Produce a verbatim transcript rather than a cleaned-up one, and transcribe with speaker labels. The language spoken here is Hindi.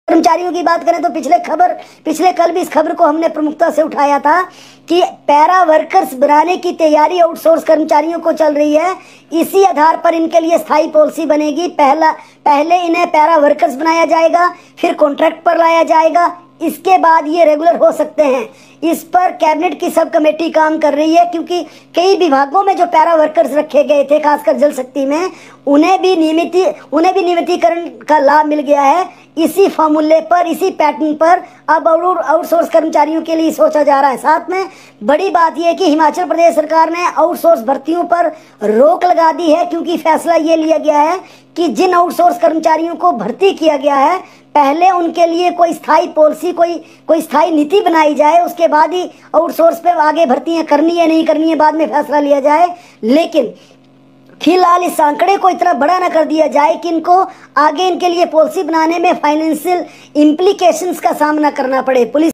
Speaker 1: कर्मचारियों की बात करें तो पिछले खबर पिछले कल भी इस खबर को हमने प्रमुखता से उठाया था कि पैरा वर्कर्स बनाने की तैयारी आउटसोर्स कर्मचारियों को चल रही है। इसी आधार पर इनके लिए स्थायी पॉलिसी बनेगी। पहला पहले इन्हें पैरा वर्कर्स बनाया जाएगा, फिर कॉन्ट्रैक्ट पर लाया जाएगा, इसके बाद ये रेगुलर हो सकते हैं। इस पर कैबिनेट की सब कमेटी काम कर रही है, क्योंकि कई विभागों में जो पैरा वर्कर्स रखे गए थे, खासकर जल शक्ति में, उन्हें भी नियमित उन्हें भी नियमितीकरण का लाभ मिल गया है। इसी फॉर्मूले पर, इसी पैटर्न पर अब आउटसोर्स कर्मचारियों के लिए सोचा जा रहा है। साथ में बड़ी बात यह है कि हिमाचल प्रदेश सरकार ने आउटसोर्स भर्तियों पर रोक लगा दी है, क्योंकि फैसला ये लिया गया है कि जिन आउटसोर्स कर्मचारियों को भर्ती किया गया है, पहले उनके लिए कोई स्थायी पॉलिसी, कोई कोई स्थायी नीति बनाई जाए, उसके बाद ही आउटसोर्स पे आगे भर्तियां करनी है नहीं करनी है बाद में फैसला लिया जाए। लेकिन फिलहाल इस आंकड़े को इतना बड़ा ना कर दिया जाए कि इनको आगे इनके लिए पॉलिसी बनाने में फाइनेंशियल इम्प्लीकेशंस का सामना करना पड़े। पुलिस